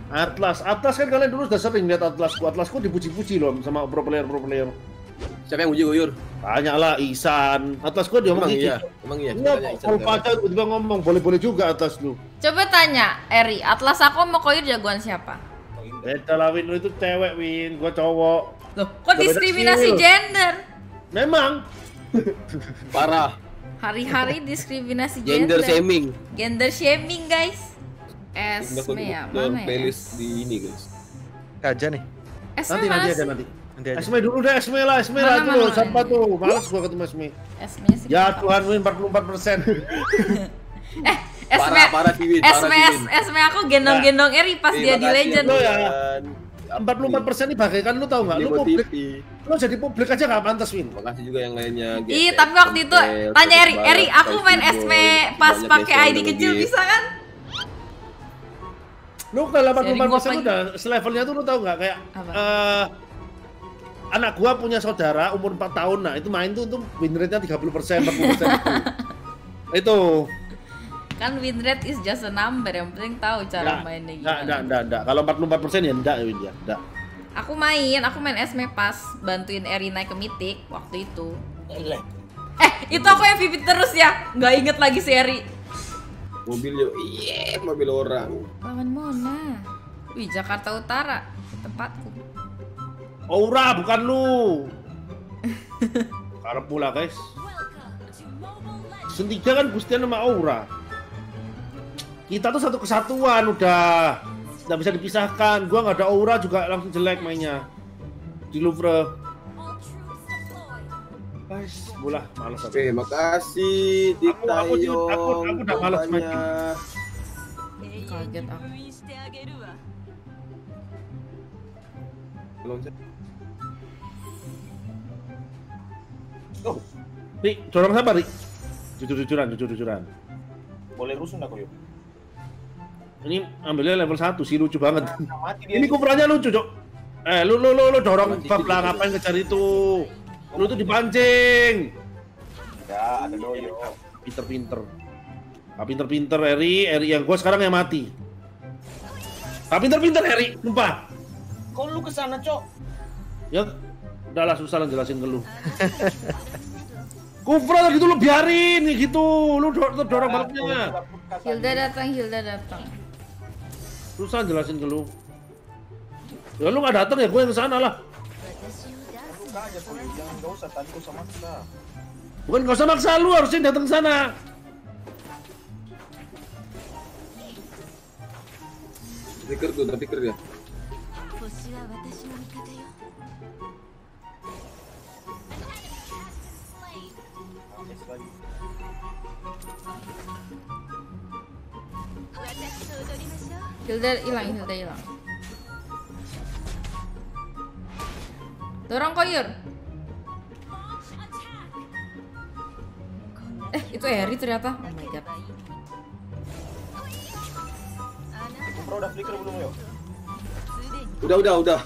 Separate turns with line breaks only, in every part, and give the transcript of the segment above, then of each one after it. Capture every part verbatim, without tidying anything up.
Atlas, Atlas kan kalian dulu sudah sering lihat Atlasku. Atlasku dipuji-puji loh sama pro player pro player.
Siapa yang uji Guyur?
Tanya lah Ihsan. Atlasku dia ngomong gitu.
Iya, emang iya.
Kalau pacar tiba ngomong boleh-boleh juga Atlas lu.
Coba tanya Eri, Atlas aku mau Koir jagoan siapa?
Beda lah Win, lu itu cewek Win, gua cowok.
Loh, kok diskriminasi gender?
Memang.
Parah.
Hari-hari diskriminasi
Gender
gender.
shaming.
Gender shaming guys. Esme ya, mana ya?
Playlist di ini guys.
Aja nih.
Esme
Nanti nanti
mana
aja
sih?
nanti.
Nanti aja.
Esme dulu deh, Esme lah, Esme
Mana,
lah itu
mana,
loh,
mana?
siapa tuh? Males gua ketemu Esme.
Esme-nya sih.
Ya Tuhan Win empat puluh empat persen.
Eh, Esme.
Parah, parah Kiwin, parah,
Esme,
Kiwin.
Esme aku gendong-gendong Eri pas
Ih,
dia di
makasih
Legend.
Lo ya.
Tuhan.
empat puluh empat persen nih bagaikan lu tahu nggak? Lu
Ini buat
publik,
T V.
lu jadi publik aja nggak pantas Win.
Makasih juga yang lainnya.
Ih,
G T,
tapi waktu itu
Kompel,
tanya Eri,
Terus
Eri,
Barat,
aku main
Five
Esme
Boy,
pas
banyak
pakai
yang
I D
udah
kecil
nge-gift.
bisa kan?
Lu kalau delapan puluh empat persen
Sharing
udah selevelnya tuh lu tahu nggak kayak
Apa?
eh, anak gua punya saudara umur empat tahun, nah itu main tuh untuk win rate-nya tiga puluh persen, empat puluh persen itu. Itu.
Kan win rate is just a number, yang penting tahu cara
Nggak,
mainnya
nggak,
gimana.
nggak, nggak, nggak. Kalau empat puluh empat persen ya enggak ya Win ya, enggak.
Aku main, aku main Esme pas bantuin Eri naik ke Mythic waktu itu. Eh, itu aku M V P terus ya, nggak inget lagi si Eri.
Mobil yuk, iya mobil orang.
Lawan Mona. Wih, Jakarta Utara, tempatku.
Aura bukan lu. Karep pula guys. Season tiga kan Gustian sama Aura. Kita tuh satu kesatuan udah. Nggak bisa dipisahkan. Gua nggak ada Aura juga langsung jelek mainnya. Di Louvre. Guys, bola malas aku.
Oke, makasih
Aku- aku- aku-
Ditayong.
aku- aku udah malas main game.
Kaget aku.
Belum sih.
Oh, Ri, dorong siapa Ri? Jujur-jujuran, jujur-jujuran.
Boleh rusun aku yuk.
Ini ambilnya level satu sih, lucu banget.
Nah, mati dia.
Ini kuburannya lucu, Cok. Eh, lu lu lu, lu dorong
Mati
bab
dikit,
lah,
dikit.
ngapain ngejar itu? Lu tuh dipancing.
Ya, ada doyo.
Pinter-pinter. Ah, pinter-pinter Eri, Eri yang gua sekarang yang mati. Ah, pinter-pinter Eri, sumpah.
Kok lu kesana, Cok?
Ya, udahlah susah lah jelasin ke lu. Kufra tadi tuh lu biarin kayak gitu, lu dor dorong balapnya.
Hilda datang, Hilda datang.
Susah jelasin ke lu. Ya lu nggak datang ya, gue yang kesana lah.
Buka aja, Koyo. Jangan, nggak usah. Tadi kau sama kita.
Bukan nggak usah maksa lu, harusnya datang ke sana.
Stiker tuh, stiker ya.
Yes, lagi.
Hilda hilang, Hilda hilang. Dorong Koyur. Eh, itu Eri ternyata. Oh my god.
Bro, udah flicker belum yuk?
Udah, udah, udah.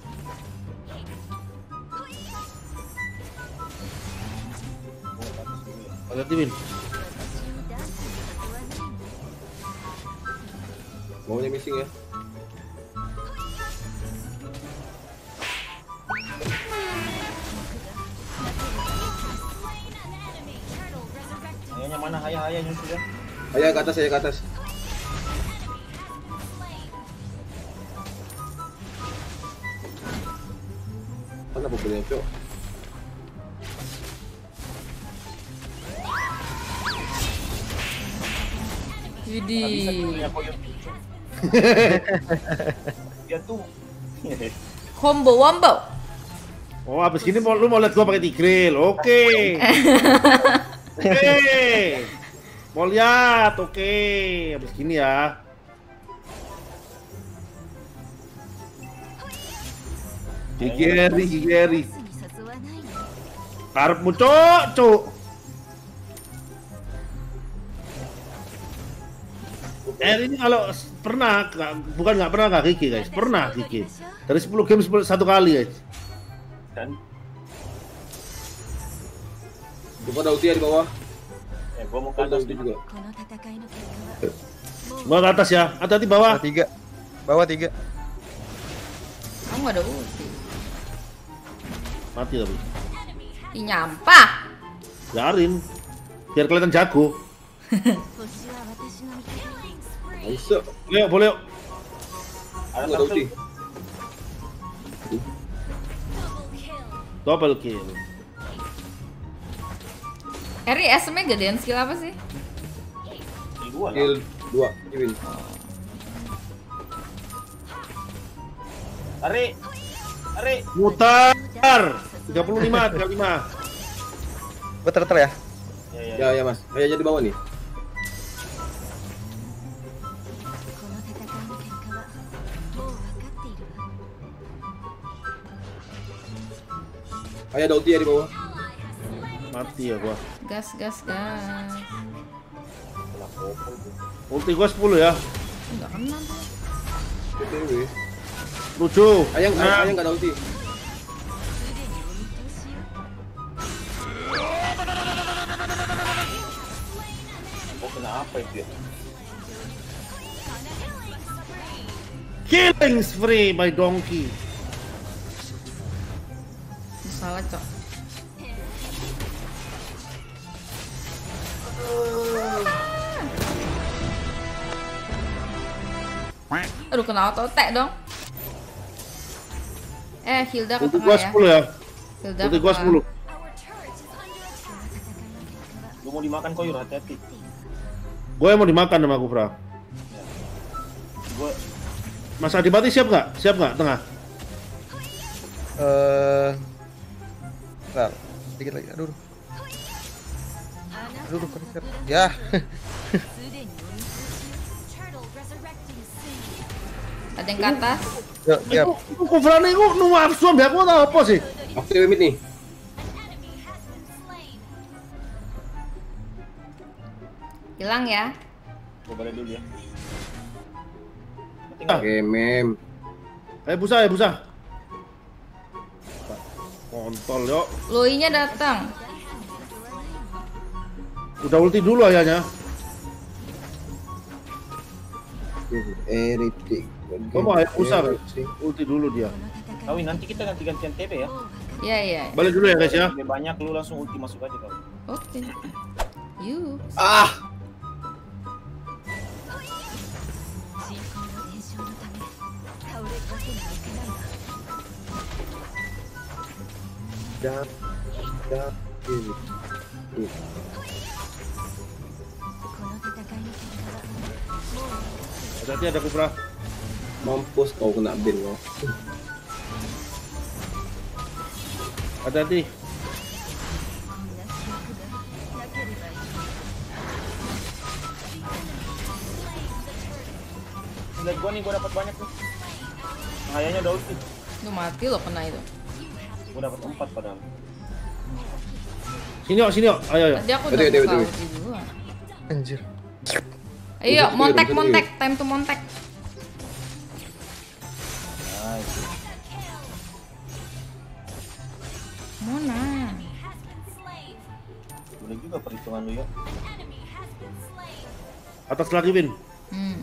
Hati-hati Win.
Maunya missing ya.
Ayahnya mana? Ayah, ayah nyusul ya.
Ayo ke atas, ayo ke atas. Mana mobilnya, Cok?
Widih.
Ya, Koyo. Dia tuh.
Combo wombo.
Oh, abis gini mau, lu mau liat gua pakai tigril, oke. Oke. Mau lihat, oke. Abis gini ya. Gigeri, gigeri. Karepmu cok, cok. Er ini kalau s- pernah, nggak- bukan nggak pernah nggak gigi guys, pernah gigi. Dari sepuluh game sepuluh, satu kali guys.
Dan,
Coba ada ulti ya di bawah.
eh, gua mau ke
Ada
atas
ulti juga.
Gua ke atas ya, hati-hati bawah.
Tiga. Bawah tiga.
Kamu gak ada ulti.
Mati tapi.
Ih, nyampah.
Biarin. Biar kelihatan jago.
Bisa.
Boleh, boleh. yuk.
Aku nggak ada ulti.
Double kill.
Eri S M-nya gedean skill apa sih?
Di gua lah.
Kill dua, Kiwin.
Tarik. Tarik.
Mutar. tiga puluh lima, tiga puluh lima.
Gua ter-ter ya.
Ya, ya,
Ya, ya mas. Ayo jadi bawah nih. Ayo ada ulti ya di bawah.
Mati ya gua.
Gas, gas, gas.
Ulti gua sepuluh ya.
Enggak kena tuh.
B T W.
Lucu.
Ayang,
Nah.
ayang nggak ada ulti.
Oh, kena apa itu ya?
Killing spree by donkey.
Salah, Cok. Aduh, kena auto attack dong. Eh, Hilda ke
Ulti
tengah
gua
ya.
sepuluh ya.
Hilda
Ulti
ke
gua
tengah.
sepuluh.
Lu mau dimakan koyor, hati-hati.
Gua yang mau dimakan sama Kufra.
Gua
Mas Adipati siap nggak? Siap nggak tengah?
Eh, bentar, sedikit lagi. Aduh, aduh, aduh, keker. Ya,
Ada yang ke atas.
yuk, siap.
Itu Kufra nih, gua nu nafsu ambil aku tau apa sih?
Aku T W mid nih.
Hilang ya.
gua balik dulu ya.
Ah.
Oke, mem.
Ayo busa, ayo busa. Kontol yuk.
Loi-nya datang.
Udah ulti dulu ayahnya.
Eritik.
Gua mau ayo busa kan? Ulti dulu dia.
Kawin, nanti kita ganti-gantian T P ya.
Iya, iya.
Balik dulu ya guys ya.
Lebih banyak lu langsung ulti masuk aja kau.
Oke. Yuk.
Ah. Dah, dah, ini. Ini.
Hati-hati ada Kufra.
Mampus kau kena bin kau.
Hati-hati.
Lihat gua nih, gua dapat banyak tuh. Kayaknya udah ulti.
Lu mati lo kena itu.
Gua dapat empat padahal.
Sini yuk, sini yuk. Ayo, ayo.
Tadi aku udah
Betul, betul,
buka
betul.
ulti duluan.
Anjir.
Ayo,
Betul,
montek,
betul,
montek. Time to montek.
Nice.
Mona.
Boleh juga perhitungan lu ya.
Atas lagi Win.
Hmm.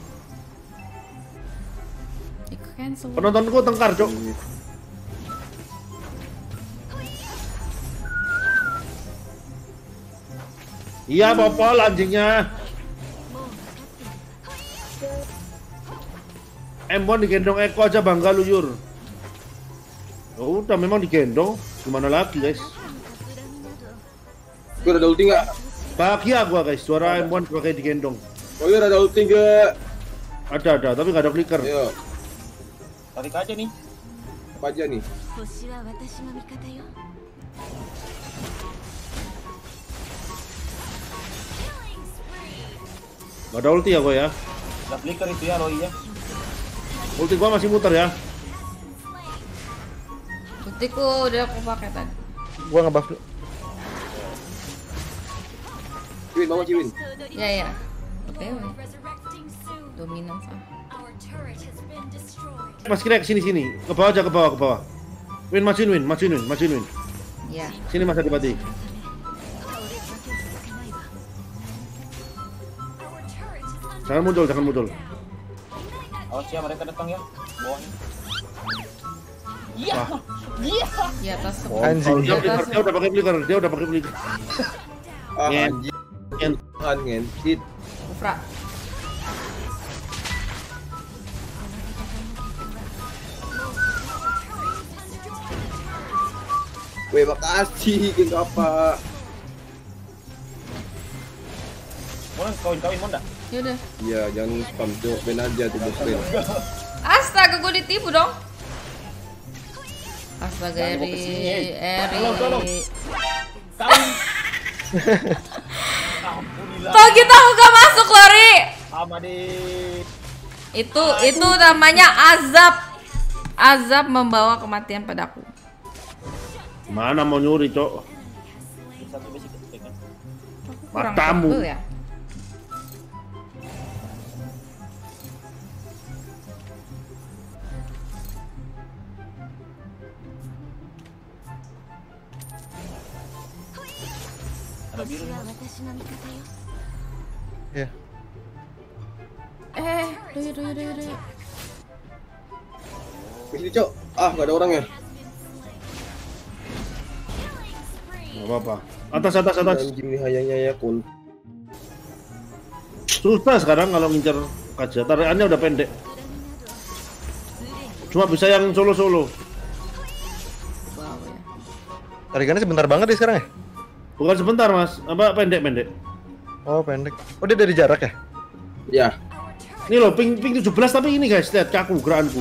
Di cancel.
Penontonku tengkar, Cok. Iya, bopol anjingnya. M satu digendong Eko aja bangga lu, Yur. Ya udah memang digendong, gimana lagi, guys?
Gua ada ulti nggak?
Bahagia gua, guys. Suara M satu pakai digendong.
Oh iya ada ulti nggak?
Ada, ada, tapi nggak ada flicker.
Ayo,
Tarik aja nih.
apa aja nih?
Nggak ada ulti ya gua ya.
Udah flicker itu ya, Roy ya.
Ulti gua masih muter ya.
Ultiku udah aku pakai tadi.
Gua ngebuff dulu.
Ciwin, bawa Ciwin.
Ya, ya. Oke, dominan sah.
Mas kira ke sini sini. Ke bawah aja, ke bawah, ke bawah. Win, majuin Win, majuin Win, majuin Win.
Ya.
Sini Mas Adipati. Jangan muncul, jangan muncul.
Awas ya mereka datang ya. Bawahnya. Iya. Iya.
Di atas
Oh,
semua.
anjing.
Dia, flicker, dia udah pakai flicker, dia udah pakai flicker.
Ah,
Ngen.
anjing.
Ngen.
Tuhan, ngentit.
Ufra.
Weh, makasih, gitu apa?
Mau kawin-kawin mau enggak?
Yaudah.
Iya, jangan spam, cok. Ben aja tuh bos Ben.
Astaga, gue ditipu dong. Astaga,
Jangan
Eri,
gua kesini,
Eri.
Tolong, tolong. Kawin. Alhamdulillah.
Tau gitu aku gak masuk loh, Ri.
Sama deh.
Itu itu namanya azab. Azab membawa kematian padaku.
Mana mau nyuri, Cok?
Satu basic attack kan.
Aku kurang
Matamu.
tebel ya.
Ada biru.
Iya.
Eh, doy, doy, doy, doy.
Di sini, cok. Ah, nggak ada orangnya.
Gak apa-apa. Atas, atas, atas.
Anjing nih hayangnya ya, kun.
Susah sekarang kalau ngincer kaca. Tarikannya udah pendek. Cuma bisa yang solo-solo.
Wow ya.
Tarikannya sebentar banget ya sekarang ya?
Bukan sebentar, Mas. Apa pendek-pendek?
Oh, pendek. Oh, dia dari jarak ya?
Ya.
Ini loh, ping ping tujuh belas tapi ini guys, lihat kaku gerakanku.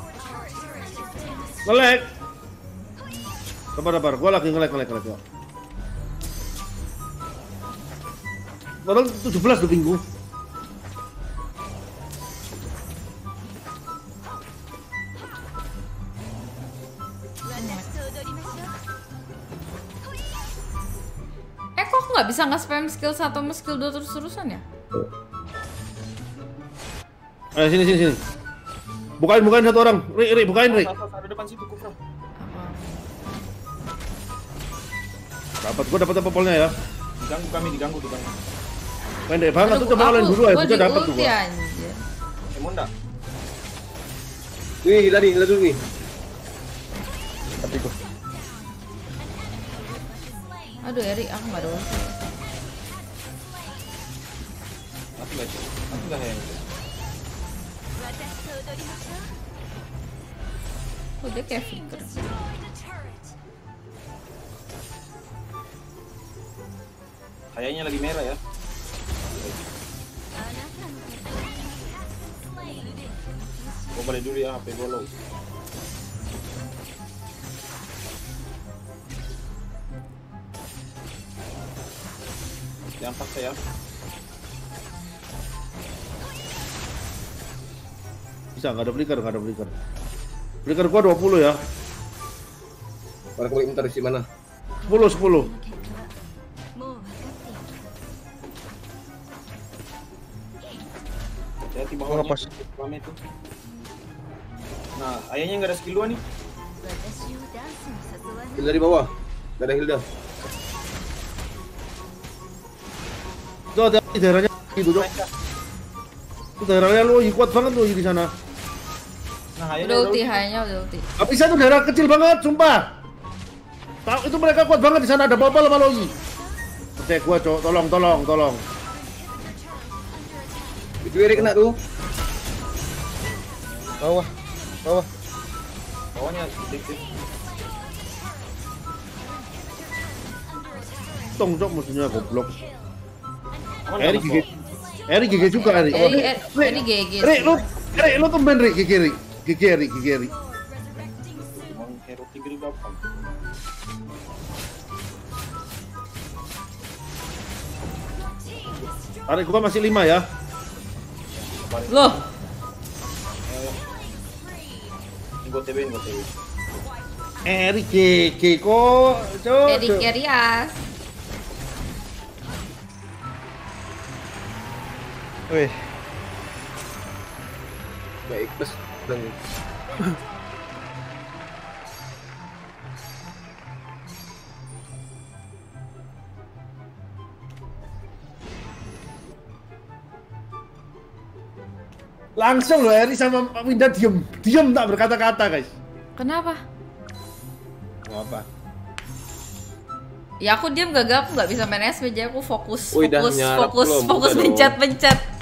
Ngelek. Sabar, sabar. Gua lagi ngelek, ngelek, ngelek. ngelek. Padahal tujuh belas tuh pinggu.
Eh, kok aku nggak bisa nge-spam skill satu sama skill dua terus-terusan ya?
Ayo sini, sini, sini. Bukain, bukain satu orang. Ri, Ri, bukain, Ri.
Ada depan situ Kufra.
Apa?
Dapat, gua dapat apa polnya ya.
Diganggu kami, diganggu, diganggu.
Pendek banget tuh, coba kalian dulu ya, bisa dapat tuh gua.
Anjir.
Eh, mau enggak?
Wih, gila nih, gila dulu nih.
Tapi gua.
Aduh, Eri, aku nggak ada ulti.
Mati enggak, Cik? Mati enggak hayang?
Oh, dia kayak flicker.
Hayangnya lagi merah ya. Gua balik dulu ya, H P gua low. Jangan paksa ya.
Bisa, nggak ada flicker, nggak ada flicker. Flicker gua dua puluh ya.
Para kulit bentar di mana?
sepuluh, sepuluh.
Hati-hati
Gua
bawahnya.
ngepas.
Rame tuh. Nah, ayahnya nggak ada skill dua nih.
Hilda di bawah. Gak ada Hilda.
Itu ada di daerahnya gitu, Dok. Itu daerahnya lu kuat banget tuh di sana.
Nah, ayahnya
Udah ulti, hanya udah ulti.
Gak bisa tuh daerah kecil banget, sumpah. Tahu itu mereka kuat banget di sana, ada bobol sama Loi. Oke, gua cok, tolong, tolong, tolong.
Itu Erik kena tuh.
Bawah. Bawah.
Bawahnya sedikit.
Tong, cok, musuhnya goblok.
Aman
Eri
nggak,
gigi, Eri gigi juga Eri.
Eri, Eri, Eri G G.
Eri, lu, Eri, lu tumben Eri, gigi Eri, gigi Eri, gigi Eri.
Mau hero tigre gampang.
Tarik gua masih lima ya.
Loh,
Ini gua T B, ini gua T B.
Eri gigi kok, cok.
Eri
cok.
Kerias.
Wih.
Baik, plus dan
Langsung loh Eri sama Winda diem, diem tak berkata-kata guys.
Kenapa?
Nggak apa.
Ya aku diam gak, aku nggak bisa main S M, jadi aku fokus,
Wih, dah
fokus,
nyarap
fokus,
belum?
fokus
Buka dong.
pencet-pencet.